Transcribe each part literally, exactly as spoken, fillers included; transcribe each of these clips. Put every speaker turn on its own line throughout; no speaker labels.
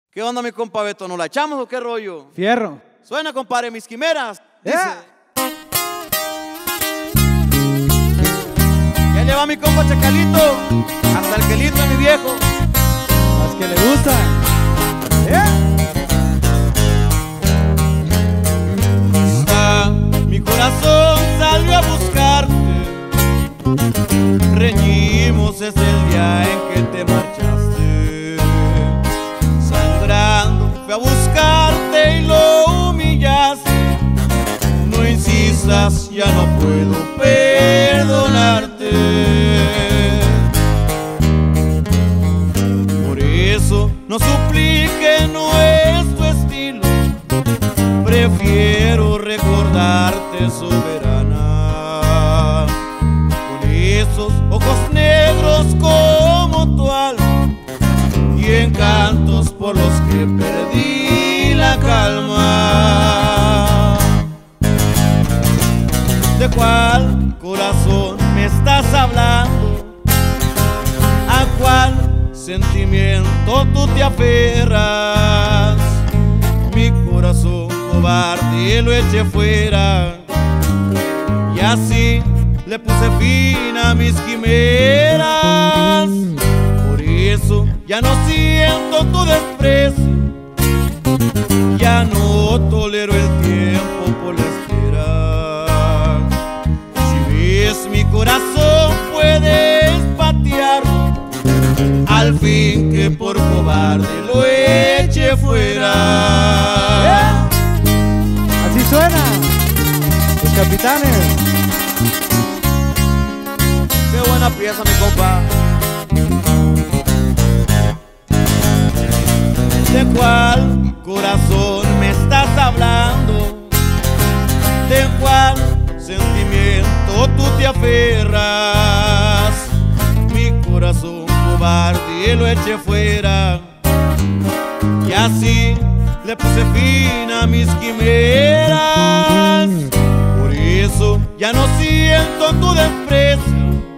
¿Qué onda, mi compa Beto? ¿Nos la echamos o qué rollo?
Fierro.
Suena, compadre, mis quimeras. Dice.
Yeah.
Ya le va mi compa Chacalito, hasta el quelito, mi viejo.
Las que le gustan. Yeah.
Quizá mi corazón salió a buscarte. Reñimos ese el día en que te marchaste. Sangrando fui a buscarte y lo humillaste. No insistas, ya no puedo perdonarte. Por eso no suplique, no es tu estilo. Prefiero recordarte soberana, con esos ojos negros como tu alma y encantos por los que perdí la calma. ¿De cuál corazón me estás hablando? ¿A cuál sentimiento tú te aferras? Mi corazón cobarde lo eché fuera y así le puse fin a mis quimeras. Por eso ya no siento tu desprecio, ya no tolero el tiempo por la espera. Si ves mi corazón puedes patearlo, al fin que por cobarde lo eche fuera.
Yeah. Así suena los Capitanes.
Qué buena pieza, mi compa. ¿De cuál corazón me estás hablando? ¿De cuál sentimiento tú te aferras? Mi corazón cobarde lo eché fuera y así le puse fin a mis quimeras. Por eso ya no siento tu desprecio,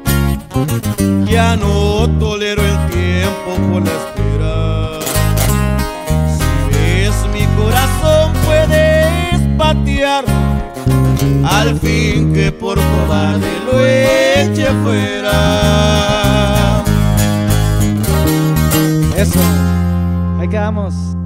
ya no tolero el tiempo por la espera. Si ves mi corazón puedes patear, al fin que por cobarde lo eche fuera.
Eso. Ahí quedamos.